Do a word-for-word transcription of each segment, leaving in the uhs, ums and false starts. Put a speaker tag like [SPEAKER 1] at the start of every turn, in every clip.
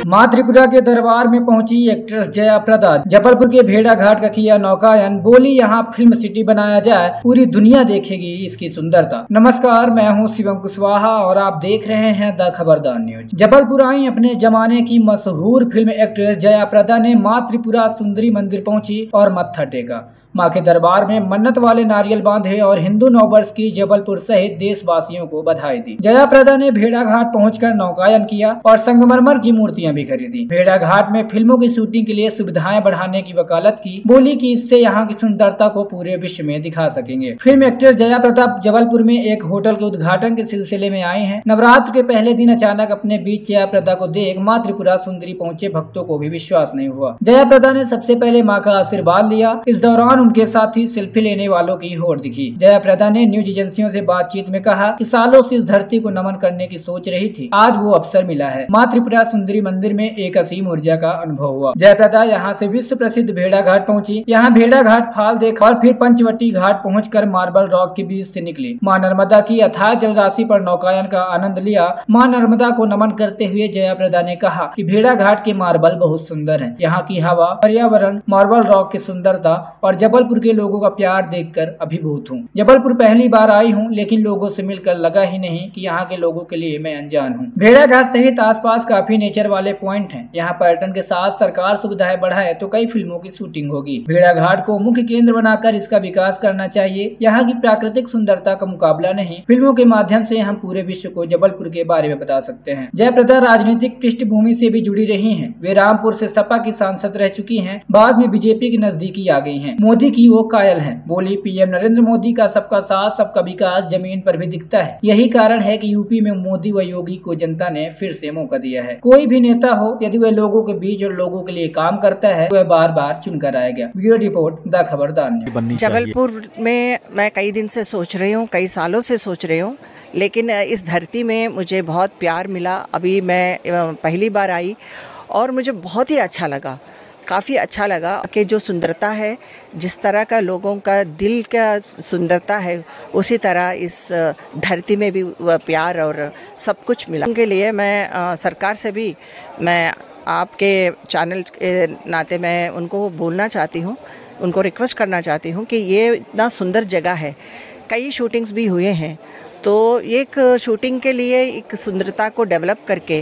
[SPEAKER 1] माँ त्रिपुरा के दरबार में पहुंची एक्ट्रेस जया प्रदा। जबलपुर के भेड़ा घाट का किया नौकायन। बोली यहाँ फिल्म सिटी बनाया जाए, पूरी दुनिया देखेगी इसकी सुंदरता। नमस्कार, मैं हूँ शिवम कुशवाहा और आप देख रहे हैं द खबरदार न्यूज। जबलपुर आई अपने जमाने की मशहूर फिल्म एक्ट्रेस जया प्रदा ने माँ त्रिपुरा सुंदरी मंदिर पहुंची और मत्था टेका। माँ के दरबार में मन्नत वाले नारियल बांधे और हिंदू नववर्ष की जबलपुर सहित देशवासियों को बधाई दी। जया प्रदा ने भेड़ा घाट पहुंचकर नौकायन किया और संगमरमर की मूर्तियां भी खरीदी। भेड़ा घाट में फिल्मों की शूटिंग के लिए सुविधाएं बढ़ाने की वकालत की। बोली कि इससे यहाँ की सुंदरता को पूरे विश्व में दिखा सकेंगे। फिल्म एक्ट्रेस जया प्रदा जबलपुर में एक होटल के उद्घाटन के सिलसिले में आए हैं। नवरात्र के पहले दिन अचानक अपने बीच जया प्रदा को देख माँ त्रिपुरा सुंदरी पहुंचे भक्तों को भी विश्वास नहीं हुआ। जया प्रदा ने सबसे पहले माँ का आशीर्वाद लिया। इस दौरान उनके साथ ही सेल्फी लेने वालों की होड़ दिखी। जया प्रदा ने न्यूज एजेंसियों से बातचीत में कहा कि सालों से इस धरती को नमन करने की सोच रही थी, आज वो अवसर मिला है। माँ त्रिपुरा सुंदरी मंदिर में एक असीम ऊर्जा का अनुभव हुआ। जया प्रदा यहाँ से विश्व प्रसिद्ध भेड़ा घाट पहुंची। यहाँ भेड़ा घाट फाल देखा और फिर पंचवटी घाट पहुंचकर मार्बल रॉक के बीच से निकली। माँ नर्मदा की अथाह जलराशि पर नौकायन का आनंद लिया। माँ नर्मदा को नमन करते हुए जया प्रदा ने कहा कि भेड़ा घाट के मार्बल बहुत सुंदर है। यहाँ की हवा, पर्यावरण, मार्बल रॉक की सुंदरता और जबलपुर के लोगों का प्यार देखकर अभिभूत हूँ। जबलपुर पहली बार आई हूँ, लेकिन लोगों से मिलकर लगा ही नहीं कि यहाँ के लोगों के लिए मैं अनजान हूँ। भेड़ा घाट सहित आसपास काफी नेचर वाले पॉइंट हैं। यहाँ पर्यटन के साथ सरकार सुविधाएं बढ़ाए तो कई फिल्मों की शूटिंग होगी। भेड़ा घाट को मुख्य केंद्र बनाकर इसका विकास करना चाहिए। यहाँ की प्राकृतिक सुंदरता का मुकाबला नहीं। फिल्मों के माध्यम से हम पूरे विश्व को जबलपुर के बारे में बता सकते हैं। जया प्रदा राजनीतिक पृष्ठभूमि से भी जुड़ी रही है। वे रामपुर से सपा की सांसद रह चुकी है, बाद में बीजेपी की नजदीकी आ गई है। मोदी की वो कायल है। बोली पीएम नरेंद्र मोदी का सबका साथ सबका विकास जमीन पर भी दिखता है। यही कारण है कि यूपी में मोदी व योगी को जनता ने फिर से मौका दिया है। कोई भी नेता हो, यदि वह लोगों के बीच और लोगों के लिए काम करता है, वह बार बार चुनकर आएगा। Bureau report, the Khabardar news.
[SPEAKER 2] Jabalpur में मैं कई दिन से सोच रही हूँ, कई सालों से सोच रही हूँ, लेकिन इस धरती में मुझे बहुत प्यार मिला। अभी मैं पहली बार आई और मुझे बहुत ही अच्छा लगा, काफ़ी अच्छा लगा कि जो सुंदरता है, जिस तरह का लोगों का दिल का सुंदरता है, उसी तरह इस धरती में भी प्यार और सब कुछ मिला। उनके लिए मैं आ, सरकार से भी, मैं आपके चैनल के नाते मैं उनको बोलना चाहती हूँ, उनको रिक्वेस्ट करना चाहती हूँ कि ये इतना सुंदर जगह है, कई शूटिंग्स भी हुए हैं, तो एक शूटिंग के लिए एक सुंदरता को डेवलप करके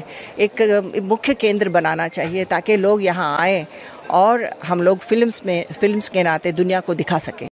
[SPEAKER 2] एक मुख्य केंद्र बनाना चाहिए ताकि लोग यहाँ आएँ और हम लोग फिल्म्स में फिल्म्स के नाते दुनिया को दिखा सकें।